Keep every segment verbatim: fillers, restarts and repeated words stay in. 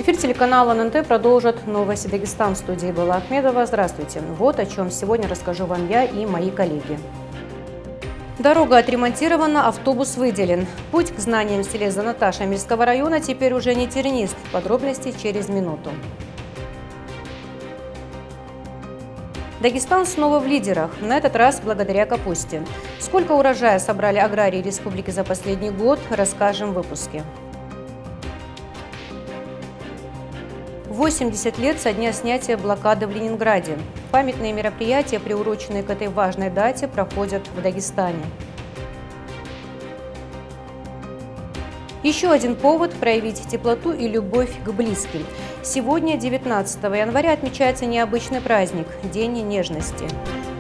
Эфир телеканала эн эн тэ продолжит «Новости Дагестан». В студии была Ахмедова. Здравствуйте. Вот о чем сегодня расскажу вам я и мои коллеги. Дорога отремонтирована, автобус выделен. Путь к знаниям в селе Заната Шамильского района теперь уже не тернист. Подробности через минуту. Дагестан снова в лидерах, на этот раз благодаря капусте. Сколько урожая собрали аграрии республики за последний год, расскажем в выпуске. восемьдесят лет со дня снятия блокады в Ленинграде. Памятные мероприятия, приуроченные к этой важной дате, проходят в Дагестане. Еще один повод проявить теплоту и любовь к близким. Сегодня, девятнадцатого января, отмечается необычный праздник – День нежности.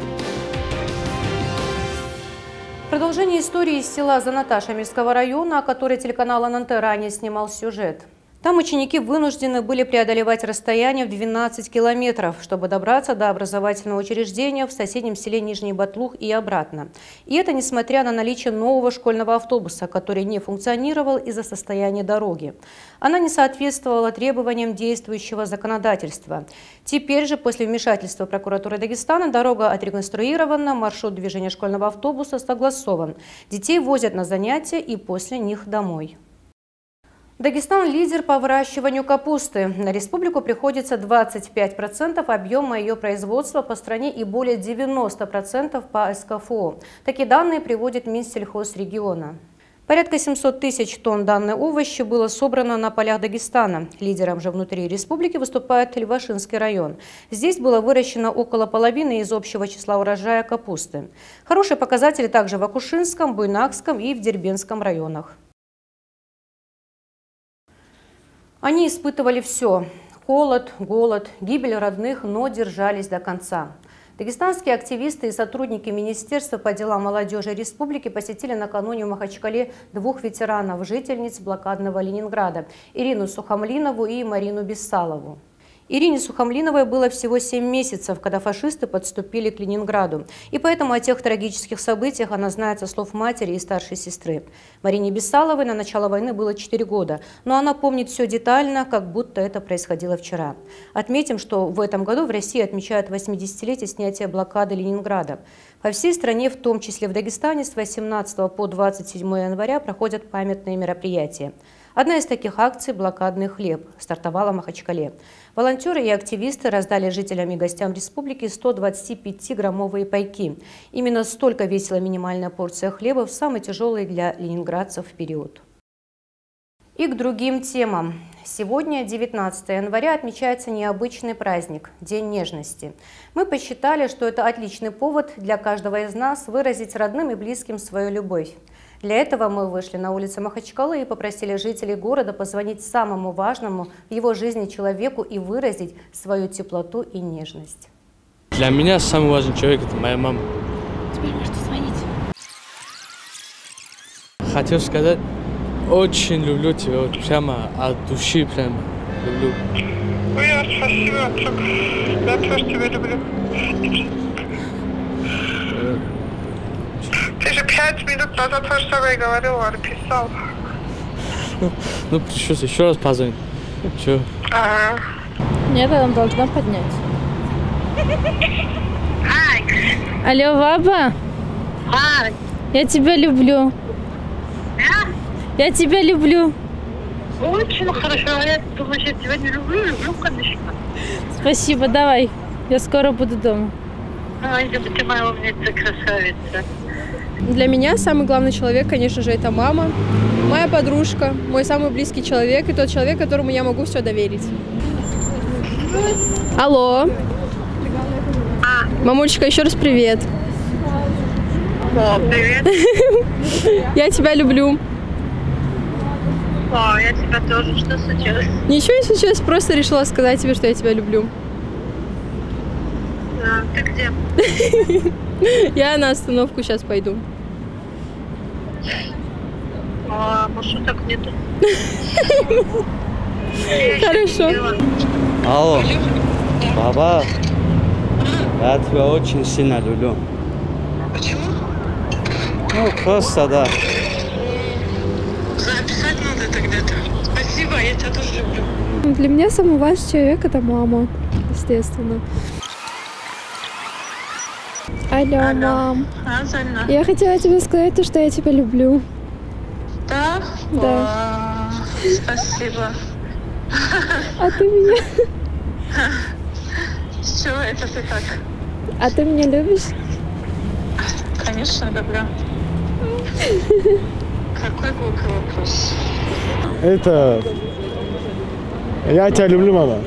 Продолжение истории из села Заната Шамильского района, о которой телеканал эн эн тэ ранее снимал сюжет. Там ученики вынуждены были преодолевать расстояние в двенадцать километров, чтобы добраться до образовательного учреждения в соседнем селе Нижний Батлух и обратно. И это несмотря на наличие нового школьного автобуса, который не функционировал из-за состояния дороги. Она не соответствовала требованиям действующего законодательства. Теперь же, после вмешательства прокуратуры Дагестана, дорога отреконструирована, маршрут движения школьного автобуса согласован. Детей возят на занятия и после них домой. Дагестан – лидер по выращиванию капусты. На республику приходится двадцать пять процентов объема ее производства по стране и более девяноста процентов по эс ка эф о. Такие данные приводит Минсельхозрегиона. Порядка семисот тысяч тонн данной овощи было собрано на полях Дагестана. Лидером же внутри республики выступает Львашинский район. Здесь было выращено около половины из общего числа урожая капусты. Хорошие показатели также в Акушинском, Буйнакском и в Дербентском районах. Они испытывали все – холод, голод, гибель родных, но держались до конца. Дагестанские активисты и сотрудники Министерства по делам молодежи республики посетили накануне в Махачкале двух ветеранов, жительниц блокадного Ленинграда – Ирину Сухомлинову и Марину Бессалову. Ирине Сухомлиновой было всего семь месяцев, когда фашисты подступили к Ленинграду. И поэтому о тех трагических событиях она знает со слов матери и старшей сестры. Марине Бессаловой на начало войны было четыре года, но она помнит все детально, как будто это происходило вчера. Отметим, что в этом году в России отмечают восьмидесятилетие снятия блокады Ленинграда. По всей стране, в том числе в Дагестане, с восемнадцатого по двадцать седьмое января проходят памятные мероприятия. Одна из таких акций «Блокадный хлеб» стартовала в Махачкале. Волонтеры и активисты раздали жителям и гостям республики сто двадцатипятиграммовые пайки. Именно столько весила минимальная порция хлеба в самый тяжелый для ленинградцев период. И к другим темам. Сегодня, девятнадцатого января, отмечается необычный праздник – День нежности. Мы посчитали, что это отличный повод для каждого из нас выразить родным и близким свою любовь. Для этого мы вышли на улицы Махачкалы и попросили жителей города позвонить самому важному в его жизни человеку и выразить свою теплоту и нежность. Для меня самый важный человек – это моя мама. Тебе можно звонить. Хотел сказать, очень люблю тебя, вот прямо от души прямо люблю. Ой, спасибо, отцок. Я тоже тебя люблю. Ты же пять минут назад то же самое говорил, а написал. Ну, пришлось еще раз позвонить. Че? Ага. Нет, она должна поднять. Ай. Алло, баба. Ай. Я тебя люблю. Да? Я тебя люблю. Очень хорошо. Я думаю, я тебя не люблю, люблю, конечно. Спасибо, давай. Я скоро буду дома. Ой, ты моя умница, красавица. Для меня самый главный человек, конечно же, это мама, моя подружка, мой самый близкий человек и тот человек, которому я могу все доверить. Алло. А. Мамулечка, еще раз привет. О, привет. Я тебя люблю. О, я тебя тоже. Что случилось? Ничего не случилось, просто решила сказать тебе, что я тебя люблю. А, ты где? Я на остановку сейчас пойду. А, маршруток нету. Хорошо. Алло, баба, я тебя очень сильно люблю. Почему? Ну, просто да. Записать надо тогда-то. Спасибо, я тебя тоже люблю. Для меня самый важный человек — это мама, естественно. Алло, Алло. мам. А, Зайна? Я хотела тебе сказать то, что я тебя люблю. Да? Да. О, спасибо. А ты меня... С чего это ты так? А ты меня любишь? Конечно, люблю. Какой глупый вопрос. Это... Я тебя люблю, мама.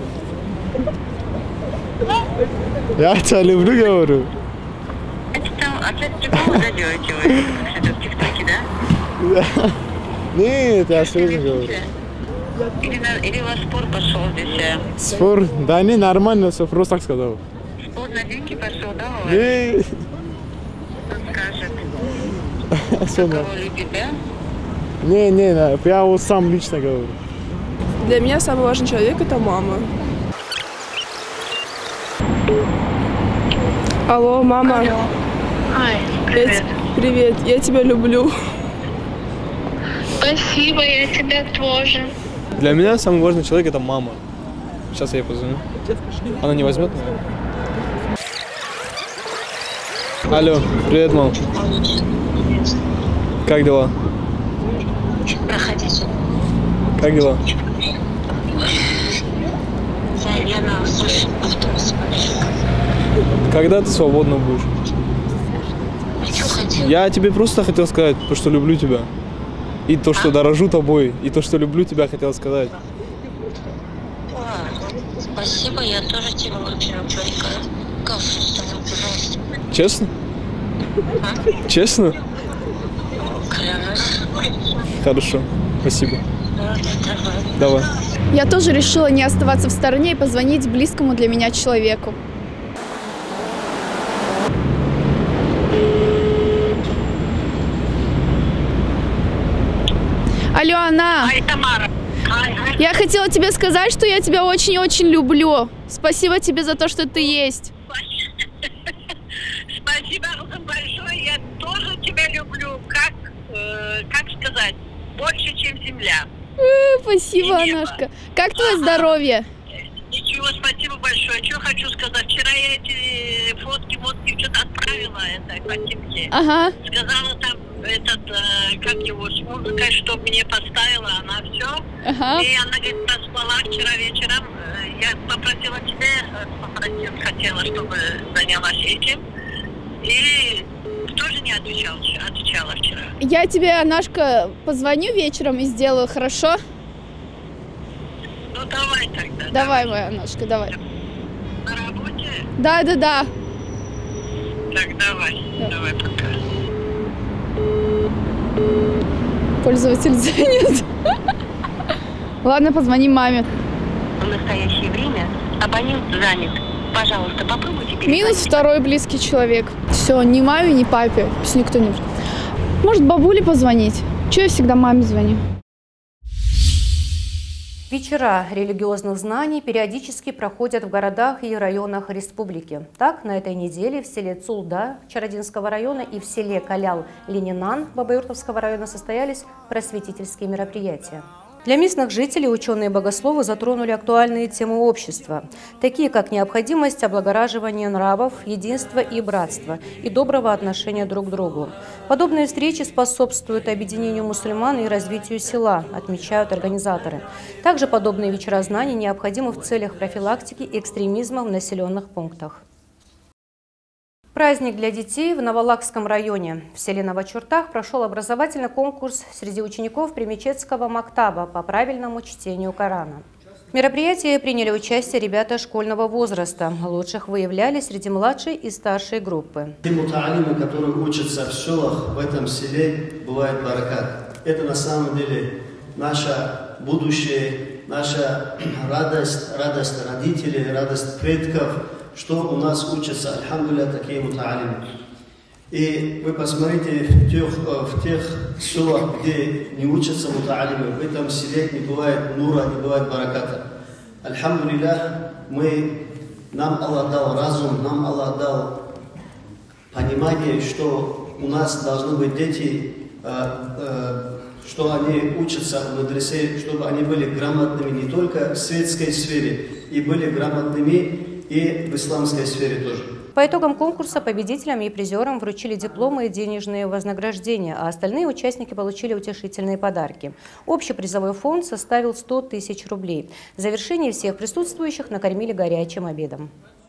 Я тебя люблю, говорю. Это там опять другого заделаете вы? Что-то в ТикТоке, да? Нет, я серьезно говорю. Или, на, или у вас спор пошел здесь? а? Спор? Да не, нормально, все просто так сказал. Спор на деньги пошел, да, у вас? Не, Кто скажет? особо. Кого любит, да? Не, не, я вот сам лично говорю. Для меня самый важный человек — это мама. Алло, мама. Алло. Ай, привет. Я, привет, я тебя люблю. Спасибо, я тебя тоже. Для меня самый важный человек — это мама. Сейчас я ей позвоню. Она не возьмет меня? Алло, привет, мам. Как дела? Проходите. Как дела? Я, я на автобусе. Когда ты свободна будешь? Что хотел? Я тебе просто хотел сказать, то, что люблю тебя. И то, что дорожу тобой. И то, что люблю тебя, хотел сказать. О, спасибо, я тоже тебя очень люблю. Кафе с тобой, пожалуйста. Честно? А? Честно? Клянусь. Хорошо, спасибо. Да, давай. Давай. Я тоже решила не оставаться в стороне и позвонить близкому для меня человеку. Алло, Анна. Ай, Тамара. Ай, ай. Я хотела тебе сказать, что я тебя очень-очень люблю. Спасибо тебе за то, что ты есть. Спасибо большое, я тоже тебя люблю. Как, э, как сказать, больше, чем земля. Э, Спасибо, И небо. Анашка. Как твое Ага. здоровье? Ничего, спасибо большое. Что хочу сказать, вчера я эти фотки, мотки что-то отправила этой Фатимке. Ага. Сказала там этот, э, как его, с музыкой, что мне поставила, она все. Ага. И она говорит, проспала вчера вечером. Э, Я попросила тебя, э, попросила, хотела, чтобы занялась этим. И тоже не отвечал, отвечала вчера. Я тебе, Анашка, позвоню вечером и сделаю, хорошо? Ну давай тогда. Давай, моя Анашка, давай. На работе? Да, да, да. Так, давай. Да. Давай, пока. Пользователь занят. Ладно, позвони маме. В настоящее время абонент занят. Пожалуйста, попробуйте перезвонить. Минус второй близкий человек. Все, ни маме, ни папе. Пусть никто не... Может, бабуле позвонить? Че я всегда маме звоню? Вечера религиозных знаний периодически проходят в городах и районах республики. Так, на этой неделе в селе Цулда Чародинского района и в селе Калял-Ленинан Бабаюртовского района состоялись просветительские мероприятия. Для местных жителей ученые-богословы затронули актуальные темы общества, такие как необходимость облагораживания нравов, единства и братства и доброго отношения друг к другу. Подобные встречи способствуют объединению мусульман и развитию села, отмечают организаторы. Также подобные вечера знаний необходимы в целях профилактики экстремизма в населенных пунктах. Праздник для детей в Новолакском районе. В селе Новочертах прошел образовательный конкурс среди учеников Примечетского мактаба по правильному чтению Корана. В мероприятии приняли участие ребята школьного возраста. Лучших выявляли среди младшей и старшей группы. Те мутаалимы, которые учатся в селах, в этом селе, бывает баракат. Это на самом деле наше будущее, наша радость, радость родителей, радость предков, что у нас учатся, альхамдулилля, такие мутаалимы. И вы посмотрите, в тех, в тех селах, где не учатся мутаалимы, в этом селе не бывает нура, не бывает бараката. Альхамдулилля, мы, нам Аллах дал разум, нам Аллах дал понимание, что у нас должны быть дети э, э, что они учатся в медресе, чтобы они были грамотными не только в светской сфере, и были грамотными и в исламской сфере тоже. По итогам конкурса победителям и призерам вручили дипломы и денежные вознаграждения, а остальные участники получили утешительные подарки. Общий призовой фонд составил сто тысяч рублей. В завершении всех присутствующих накормили горячим обедом.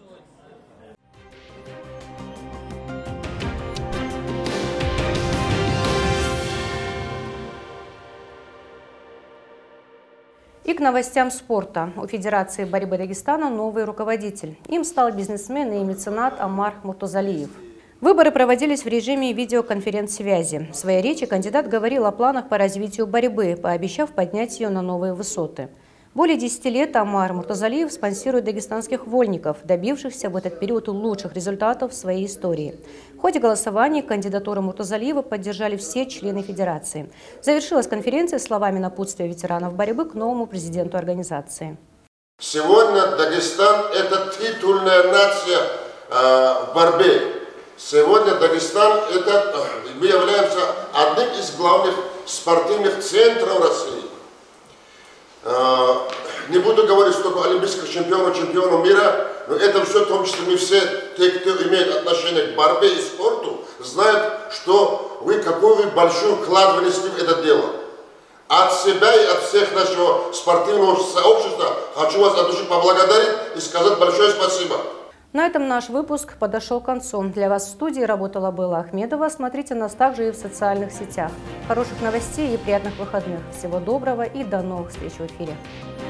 И к новостям спорта. У Федерации борьбы Дагестана новый руководитель. Им стал бизнесмен и меценат Омар Муртазалиев. Выборы проводились в режиме видеоконференц-связи. В своей речи кандидат говорил о планах по развитию борьбы, пообещав поднять ее на новые высоты. Более десяти лет Омар Муртазалиев спонсирует дагестанских вольников, добившихся в этот период лучших результатов в своей истории. В ходе голосования кандидатуру Муртазалиева поддержали все члены Федерации. Завершилась конференция словами напутствия ветеранов борьбы к новому президенту организации. Сегодня Дагестан – это титульная нация э, в борьбе. Сегодня Дагестан – это, мы являемся одним из главных спортивных центров России. Не буду говорить, что олимпийских чемпионов, чемпионов мира, но это все, в том числе мы все, те, кто имеет отношение к борьбе и спорту, знают, что вы какой вы большой вклад внесли в это дело. От себя и от всех нашего спортивного сообщества хочу вас от души поблагодарить и сказать большое спасибо. На этом наш выпуск подошел к концу. Для вас в студии работала Белла Ахмедова. Смотрите нас также и в социальных сетях. Хороших новостей и приятных выходных. Всего доброго и до новых встреч в эфире.